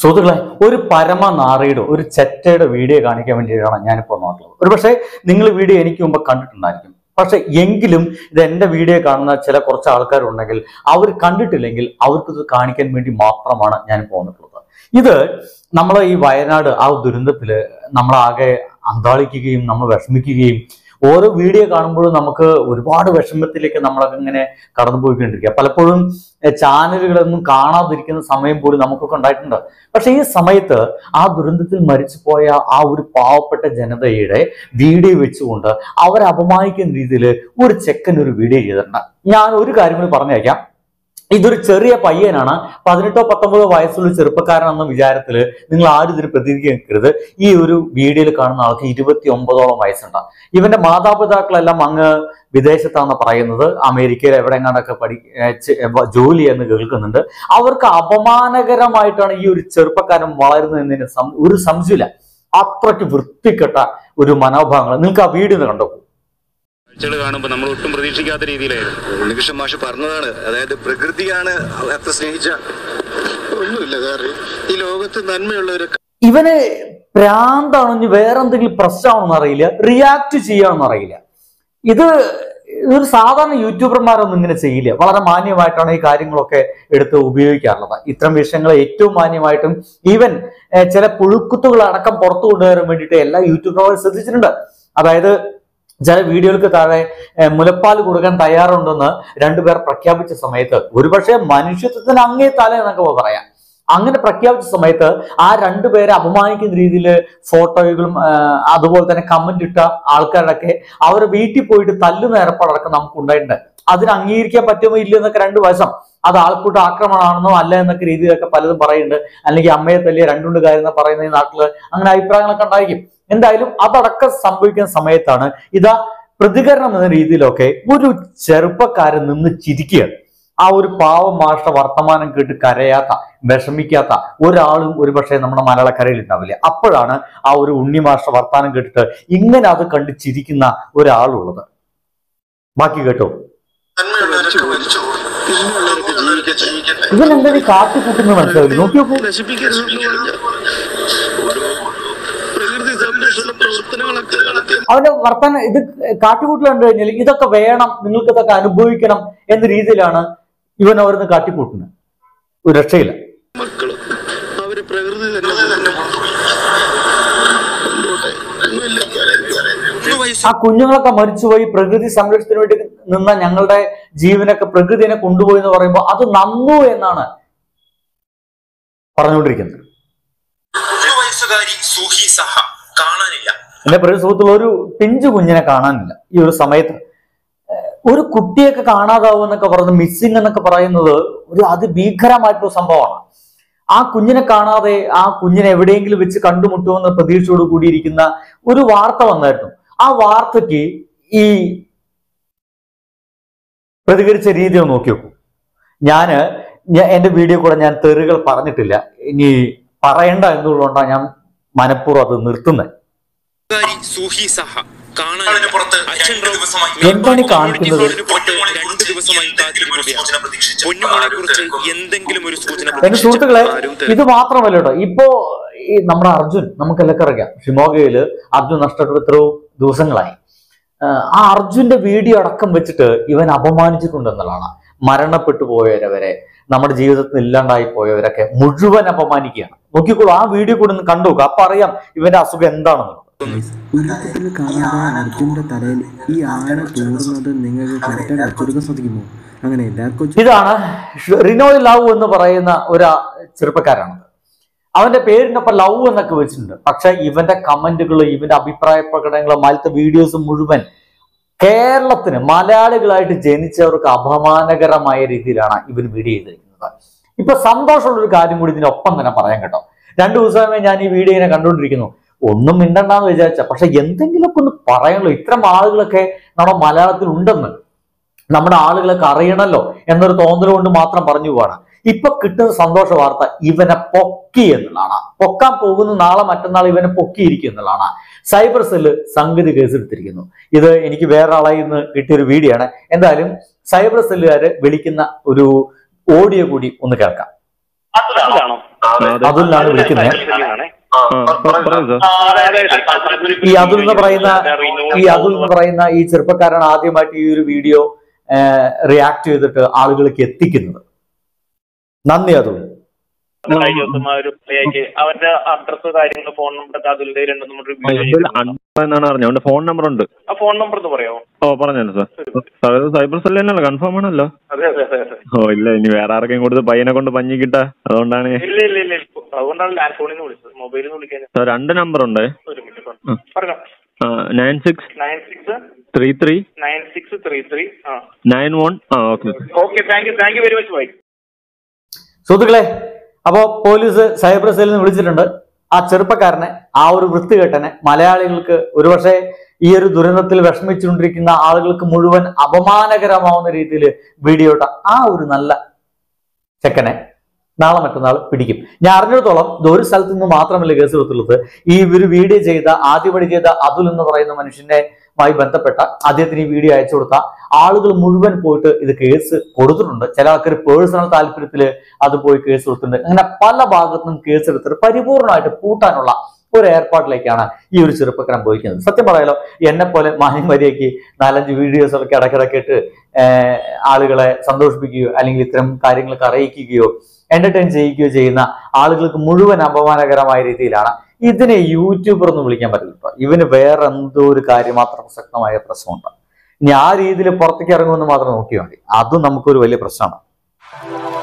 സുഹൃത്തുക്കളെ, ഒരു പരമനാറിയുടെ ഒരു ചെറ്റയുടെ വീഡിയോ കാണിക്കാൻ വേണ്ടിയിട്ടാണ് ഞാനിപ്പോൾ നോക്കുന്നത്. ഒരു പക്ഷേ നിങ്ങൾ വീഡിയോ എനിക്ക് മുമ്പ് കണ്ടിട്ടുണ്ടായിരിക്കും. പക്ഷെ എങ്കിലും ഇത് എൻ്റെ വീഡിയോ കാണുന്ന ചില കുറച്ച് ആൾക്കാരുണ്ടെങ്കിൽ അവർ കണ്ടിട്ടില്ലെങ്കിൽ അവർക്കിത് കാണിക്കാൻ വേണ്ടി മാത്രമാണ് ഞാൻ പോന്നിട്ടുള്ളത്. ഇത് നമ്മൾ ഈ വയനാട് ആ ദുരന്തത്തില് നമ്മളാകെ അന്താളിക്കുകയും നമ്മൾ വിഷമിക്കുകയും ഓരോ വീഡിയോ കാണുമ്പോഴും നമുക്ക് ഒരുപാട് വിഷമത്തിലേക്ക് നമ്മളൊക്കെ ഇങ്ങനെ കടന്നു പോയിക്കൊണ്ടിരിക്കുക. പലപ്പോഴും ചാനലുകളൊന്നും കാണാതിരിക്കുന്ന സമയം പോലും നമുക്കൊക്കെ ഉണ്ടായിട്ടുണ്ട്. പക്ഷെ ഈ സമയത്ത് ആ ദുരന്തത്തിൽ മരിച്ചുപോയ ആ ഒരു പാവപ്പെട്ട ജനതയുടെ വീഡിയോ വെച്ചുകൊണ്ട് അവരെ അപമാനിക്കുന്ന രീതിയിൽ ഒരു ചെക്കൻ ഒരു വീഡിയോ ചെയ്തിട്ടുണ്ട്. ഞാൻ ഒരു കാര്യം കൂടി പറഞ്ഞേക്കാം. ഇതൊരു ചെറിയ പയ്യനാണ്, 18-19 വയസ്സുള്ള ചെറുപ്പക്കാരനെന്ന വിചാരത്തിൽ നിങ്ങൾ ആരും ഇതിന് പ്രതികരിക്കരുത്. ഈ ഒരു വീഡിയോയിൽ കാണുന്ന ആൾക്ക് 29ഓളം വയസ്സുണ്ട്. ഇവന്റെ മാതാപിതാക്കളെല്ലാം അങ്ങ് വിദേശത്താണെന്ന് പറയുന്നത്, അമേരിക്കയിൽ എവിടെങ്ങാണ്ടൊക്കെ ജോലി എന്ന് കേൾക്കുന്നുണ്ട്. അവർക്ക് അപമാനകരമായിട്ടാണ് ഈ ഒരു ചെറുപ്പക്കാരൻ വളരുന്നതിന് ഒരു സംശയമില്ല. അത്രയ്ക്ക് വൃത്തികെട്ട ഒരു മനോഭാവങ്ങൾ. നിങ്ങൾക്ക് ആ വീഡിയോ കണ്ടോ? കാണുമ്പോൾ നമ്മൾ ഒട്ടും പ്രതീക്ഷിക്കാത്ത രീതിയിലായിരുന്നു. ഉണ്ണികൃഷ്ണൻ മാഷ് പറഞ്ഞതാണ്, അതായത് പ്രകൃതിയാണ് അത്ര സ്നേഹിച്ച ഒന്നുമില്ല കാരണം ഈ ലോകത്ത് നന്മയുള്ളവരൊക്കെ. ഇവന് പ്രാന്താണെന്ന് വേറെ എന്തെങ്കിലും പ്രശ്നമാണെന്ന് അറിയില്ല, റിയാക്ട് ചെയ്യാണെന്ന് അറിയില്ല. ഇത് ഒരു സാധാരണ യൂട്യൂബർമാരൊന്നും ഇങ്ങനെ ചെയ്യില്ല. വളരെ മാന്യമായിട്ടാണ് ഈ കാര്യങ്ങളൊക്കെ എടുത്ത് ഉപയോഗിക്കാറുള്ളത്. ഇത്തരം വിഷയങ്ങൾ ഏറ്റവും മാന്യമായിട്ടും ഈവൻ ചില പുഴുക്കുത്തുകൾ അടക്കം പുറത്തു കൊണ്ടുവരാൻ വേണ്ടിയിട്ട് എല്ലാ യൂട്യൂബർമാരും ശ്രദ്ധിച്ചിട്ടുണ്ട്. അതായത് ചില വീഡിയോകൾക്ക് താഴെ മുലപ്പാൽ കൊടുക്കാൻ തയ്യാറുണ്ടെന്ന് രണ്ടുപേർ പ്രഖ്യാപിച്ച സമയത്ത്, ഒരുപക്ഷെ മനുഷ്യത്വത്തിന് അങ്ങേ തല എന്നൊക്കെ പറയാം, അങ്ങനെ പ്രഖ്യാപിച്ച സമയത്ത് ആ രണ്ടുപേരെ അപമാനിക്കുന്ന രീതിയിൽ ഫോട്ടോകളും അതുപോലെ തന്നെ കമന്റ് ഇട്ട ആൾക്കാരൊക്കെ അവരെ വീട്ടിൽ പോയിട്ട് തല്ലുന്ന ഏർപ്പാടടക്കം നമുക്ക് ഉണ്ടായിട്ടുണ്ട്. അതിന് അംഗീകരിക്കാൻ പറ്റുമോ ഇല്ല എന്നൊക്കെ രണ്ട് വശം. അത് ആൾക്കൂട്ട ആക്രമണമാണെന്നോ അല്ല എന്നൊക്കെ രീതിയിലൊക്കെ പലതും പറയുന്നുണ്ട്. അല്ലെങ്കിൽ അമ്മയെ തല്ലിയ രണ്ടുണ്ട് കാര്യം പറയുന്ന ഈ നാട്ടില് അങ്ങനെ അഭിപ്രായങ്ങളൊക്കെ ഉണ്ടായിരിക്കും. എന്തായാലും അതടക്കം സംഭവിക്കുന്ന സമയത്താണ് ഇതാ പ്രതികരണം എന്ന രീതിയിലൊക്കെ ഒരു ചെറുപ്പക്കാരൻ നിന്ന് ചിരിക്കുകയാണ്. ആ ഒരു പാവം മാഷ വർത്തമാനം കേട്ട് കരയാത്ത വിഷമിക്കാത്ത ഒരാളും ഒരുപക്ഷെ നമ്മുടെ മലയാളക്കരയിൽ ഉണ്ടാവില്ല. അപ്പോഴാണ് ആ ഒരു ഉണ്ണി മാഷ വർത്തമാനം കേട്ടിട്ട് ഇങ്ങനെ അത് കണ്ട് ചിരിക്കുന്ന ഒരാളുള്ളത്. ബാക്കി കേട്ടോ. ഇവനെന്താ കാട്ടിക്കൂട്ടുന്നത് മനസ്സിലാവില്ല. നോക്കി നോക്കൂ. അവന്റെ വർത്തമാനം ഇത് കാട്ടിക്കൂട്ടൽ കണ്ടു കഴിഞ്ഞാൽ ഇതൊക്കെ വേണം, നിങ്ങൾക്ക് ഇതൊക്കെ അനുഭവിക്കണം എന്ന രീതിയിലാണ് ഇവൻ അവരൊന്ന് കാട്ടിക്കൂട്ടുന്നത്. ഒരു രക്ഷയില്ല. ആ കുഞ്ഞുങ്ങളൊക്കെ മരിച്ചുപോയി, പ്രകൃതി സംരക്ഷണത്തിന് വേണ്ടി നിന്ന ഞങ്ങളുടെ ജീവനൊക്കെ പ്രകൃതിനെ കൊണ്ടുപോയി എന്ന് പറയുമ്പോൾ അത് നന്നു എന്നാണ് പറഞ്ഞുകൊണ്ടിരിക്കുന്നത്. എന്റെ പ്രിയ സുഹൃത്തുക്കൾ, ഒരു പിഞ്ചു കുഞ്ഞിനെ കാണാനില്ല ഈ ഒരു സമയത്ത്. ഒരു കുട്ടിയൊക്കെ കാണാതാവും എന്നൊക്കെ പറയുന്നത്, മിസ്സിംഗ് എന്നൊക്കെ പറയുന്നത് ഒരു അതിഭീകരമായിട്ടുള്ള സംഭവമാണ്. ആ കുഞ്ഞിനെ കാണാതെ ആ കുഞ്ഞിനെ എവിടെയെങ്കിലും വെച്ച് കണ്ടുമുട്ടുമെന്ന പ്രതീക്ഷയോട് കൂടിയിരിക്കുന്ന ഒരു വാർത്ത വന്നായിരുന്നു. ആ വാർത്തയ്ക്ക് ഈ പ്രതികരിച്ച രീതി ഒന്ന് നോക്കി നോക്കൂ. എന്റെ വീഡിയോ കൂടെ ഞാൻ തെറികൾ പറഞ്ഞിട്ടില്ല, ഇനി പറയണ്ട എന്നുള്ളതുകൊണ്ടാണ് ഞാൻ മനഃപൂർവ്വം അത് നിർത്തുന്നത്. എന്താണ് കാണിക്കുന്നത്? എന്റെ സുഹൃത്തുക്കളെ, ഇത് മാത്രമല്ല കേട്ടോ. ഇപ്പോ ഈ നമ്മുടെ അർജുൻ, നമുക്കെല്ലാം അറിയാം, ഷിമോഗയില് അർജുൻ നഷ്ടപ്പെട്ട എത്രയോ ദിവസങ്ങളായി. ആ അർജുന്റെ വീഡിയോ അടക്കം വെച്ചിട്ട് ഇവൻ അപമാനിച്ചിട്ടുണ്ടെന്നുള്ളതാണ്. മരണപ്പെട്ടു പോയവരെ, നമ്മുടെ ജീവിതത്തിൽ ഇല്ലാണ്ടായി പോയവരൊക്കെ മുഴുവൻ അപമാനിക്കുകയാണ്. നോക്കിക്കോളൂ, ആ വീഡിയോ കൂടെ ഒന്ന് കണ്ടു നോക്കുക. അപ്പൊ അറിയാം ഇവന്റെ അസുഖം എന്താണെന്നുള്ളത്. ഉരുക്കത്തിൽ കാണാതെ അർജുന്റെ തലയിൽ ഈ ആഴ തൂറുന്നത് നിങ്ങൾക്ക് കറക്റ്റായി വെച്ചെടുക്കാൻ സാധിക്കുമോ? അങ്ങനെ എല്ലാവർക്കും. ഇതാണ് റിനോയ് ലവ് എന്ന് പറയുന്ന ഒരു ചെറുപ്പക്കാരാണ്. അവന്റെ പേരിനൊപ്പം ലവ് എന്നൊക്കെ വെച്ചിട്ടുണ്ട്. പക്ഷെ ഇവന്റെ കമന്റുകൾ, ഇവന്റെ അഭിപ്രായ പ്രകടനങ്ങൾ, മലത്തെ വീഡിയോസ് മുഴുവൻ കേരളത്തിന് മലയാളികളായിട്ട് ജനിച്ചവർക്ക് അപമാനകരമായ രീതിയിലാണ് ഇവൻ വീഡിയോ ചെയ്തിരിക്കുന്നത്. ഇപ്പൊ സന്തോഷമുള്ള ഒരു കാര്യം കൂടി ഇതിനൊപ്പം തന്നെ പറയാൻ കേട്ടോ. 2 ദിവസമേ ഞാൻ ഈ വീഡിയോ ഇങ്ങനെ കണ്ടുകൊണ്ടിരിക്കുന്നു. ഒന്നും മിണ്ടണ്ടെന്ന് വിചാരിച്ച, പക്ഷെ എന്തെങ്കിലുമൊക്കെ ഒന്ന് പറയണല്ലോ. ഇത്തരം ആളുകളൊക്കെ നമ്മുടെ മലയാളത്തിൽ ഉണ്ടെന്ന് നമ്മുടെ ആളുകളൊക്കെ അറിയണല്ലോ എന്നൊരു തോന്നൽ കൊണ്ട് മാത്രം പറഞ്ഞു പോവാണ്. ഇപ്പൊ കിട്ടുന്ന സന്തോഷ വാർത്ത ഇവനെ പൊക്കി എന്നുള്ളതാണ്. പൊക്കാൻ പോകുന്ന നാളെ മറ്റന്നാൾ ഇവനെ പൊക്കിയിരിക്കും എന്നുള്ളതാണ്. സൈബർ സെല്ല് സംഗതി കേസെടുത്തിരിക്കുന്നു. ഇത് എനിക്ക് വേറെ ആളായി നിന്ന് കിട്ടിയൊരു വീഡിയോ ആണ്. എന്തായാലും സൈബർ സെല്ലുകാര് വിളിക്കുന്ന ഒരു ഓഡിയോ കൂടി ഒന്ന് കേൾക്കാം. അതുലാണ് വിളിക്കുന്നത്. ഈ അതുൽ എന്ന് പറയുന്ന ഈ ചെറുപ്പക്കാരാണ് ആദ്യമായിട്ട് ഈ ഒരു വീഡിയോ റിയാക്ട് ചെയ്തിട്ട് ആളുകളിലേക്ക് എത്തിക്കുന്നത്. നന്ദി അതുൽ. അവന്റെ അഡ്രസ് കാര്യങ്ങൾ ഫോൺ നമ്പർ എന്നാണ് പറഞ്ഞത്. ഫോൺ നമ്പർ ഉണ്ട്. ഫോൺ നമ്പർ ഒന്ന് പറയാമോ? പറഞ്ഞല്ലോ സാർ. സൈബർ സെല്ല് തന്നെയല്ലോ, കൺഫേം ആണല്ലോ? ഇല്ല, ഇനി വേറെ ആർക്കും കൊടുത്ത് പയ്യനെ കൊണ്ട് പഞ്ഞി കിട്ടാ, അതുകൊണ്ടാണ്. അതുകൊണ്ടാണ് ലാൻഡ് ഫോണിൽ നിന്ന് വിളിച്ചത്, മൊബൈലിൽ നിന്ന് വിളിക്കാൻ. 2 നമ്പർ ഉണ്ട്. 9633 okay. Thank you very much bye. സുഹൃത്തുക്കളെ, അപ്പോ പോലീസ് സൈബർ സെല്ലിൽ നിന്ന് വിളിച്ചിട്ടുണ്ട്. ആ ചെറുപ്പക്കാരനെ, ആ ഒരു വൃത്തികെട്ടനെ, മലയാളികൾക്ക് ഒരുപക്ഷെ ഈ ഒരു ദുരന്തത്തിൽ വിഷമിച്ചുകൊണ്ടിരിക്കുന്ന ആളുകൾക്ക് മുഴുവൻ അപമാനകരമാവുന്ന രീതിയിൽ വീഡിയോ ഇട്ട ആ ഒരു നല്ല ചെക്കനെ നാളെ മറ്റന്നാൾ പിടിക്കും. ഞാൻ അറിഞ്ഞിടത്തോളം ഇത് ഒരു സ്ഥലത്ത് നിന്ന് മാത്രമല്ല കേസ് കൊടുത്തുള്ളത്. ഈ ഒരു വീഡിയോ ചെയ്ത ആദ്യപടി ചെയ്ത അതുൽ എന്ന് പറയുന്ന മനുഷ്യനുമായി ബന്ധപ്പെട്ട അദ്ദേഹത്തിന് ഈ വീഡിയോ അയച്ചു കൊടുത്ത ആളുകൾ മുഴുവൻ പോയിട്ട് ഇത് കേസ് കൊടുത്തിട്ടുണ്ട്. ചില ആൾക്കാർ പേഴ്സണൽ താല്പര്യത്തില് അത് പോയി കേസ് കൊടുത്തിട്ടുണ്ട്. അങ്ങനെ പല ഭാഗത്തുനിന്നും കേസ് എടുത്തിട്ട് പരിപൂർണമായിട്ട് പൂട്ടാനുള്ള ഒരു ഏർപ്പാടിലേക്കാണ് ഈ ഒരു ചെറുപ്പക്കാരൻ പോയിരിക്കുന്നത്. സത്യം പറയാലോ, എന്നെ പോലെ മാന്യമര്യാദയ്ക്ക് 4-5 വീഡിയോസൊക്കെ ഇടയ്ക്കിടയ്ക്കിട്ട് ആളുകളെ സന്തോഷിപ്പിക്കുകയോ അല്ലെങ്കിൽ ഇത്തരം കാര്യങ്ങളൊക്കെ അറിയിക്കുകയോ എന്റർടൈൻ ചെയ്യുകയോ ചെയ്യുന്ന ആളുകൾക്ക് മുഴുവൻ അപമാനകരമായ രീതിയിലാണ്. ഇതിനെ യൂട്യൂബർ ഒന്നും വിളിക്കാൻ പറ്റില്ല. ഇവന് വേറെ എന്തോ ഒരു കാര്യം മാത്രം പ്രസക്തമായ പ്രശ്നമുണ്ട്. ഇനി ആ രീതിയിൽ പുറത്തേക്ക് ഇറങ്ങുമെന്ന് മാത്രം നോക്കിയാൽ മതി. അതും നമുക്കൊരു വലിയ പ്രശ്നമാണ്.